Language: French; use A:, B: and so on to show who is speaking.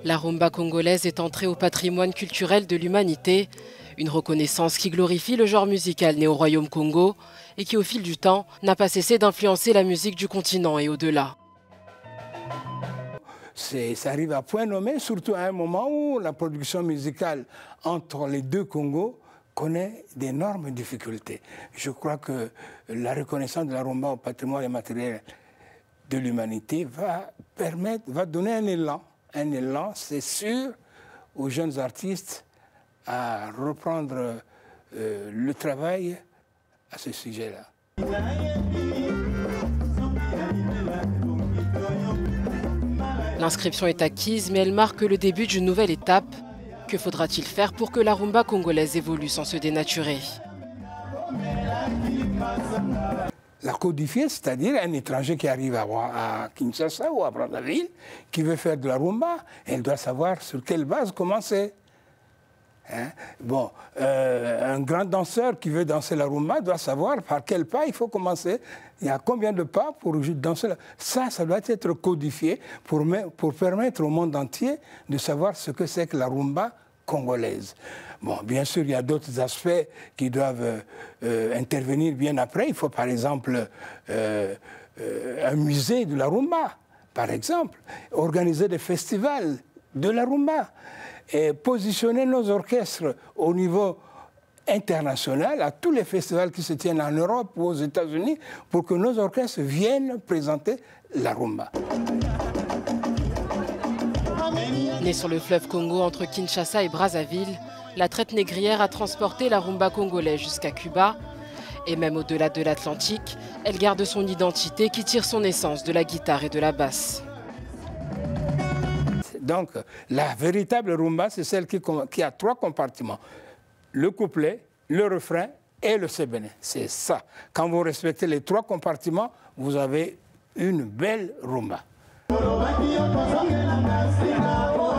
A: La rumba congolaise est entrée au patrimoine culturel de l'humanité, une reconnaissance qui glorifie le genre musical né au Royaume Congo et qui, au fil du temps, n'a pas cessé d'influencer la musique du continent et au-delà.
B: Ça arrive à point nommé, surtout à un moment où la production musicale entre les deux Congos connaît d'énormes difficultés. Je crois que la reconnaissance de la rumba au patrimoine immatériel de l'humanité va donner un élan, c'est sûr, aux jeunes artistes à reprendre le travail à ce sujet-là.
A: L'inscription est acquise, mais elle marque le début d'une nouvelle étape. Que faudra-t-il faire pour que la rumba congolaise évolue sans se dénaturer?
B: La codifier, c'est-à-dire un étranger qui arrive à Kinshasa ou à Brazzaville, qui veut faire de la rumba, elle doit savoir sur quelle base commencer. Hein? Bon, un grand danseur qui veut danser la rumba doit savoir par quel pas il faut commencer. Il y a combien de pas pour danser ça doit être codifié pour permettre au monde entier de savoir ce que c'est que la rumba congolaise. Bon, bien sûr, il y a d'autres aspects qui doivent intervenir bien après. Il faut par exemple un musée de la rumba, par exemple, organiser des festivals de la rumba et positionner nos orchestres au niveau international, à tous les festivals qui se tiennent en Europe ou aux États-Unis, pour que nos orchestres viennent présenter la rumba.
A: Née sur le fleuve Congo entre Kinshasa et Brazzaville, la traite négrière a transporté la rumba congolaise jusqu'à Cuba. Et même au-delà de l'Atlantique, elle garde son identité qui tire son essence de la guitare et de la basse.
B: Donc, la véritable rumba, c'est celle qui a 3 compartiments. Le couplet, le refrain et le sébéné. C'est ça. Quand vous respectez les 3 compartiments, vous avez une belle rumba.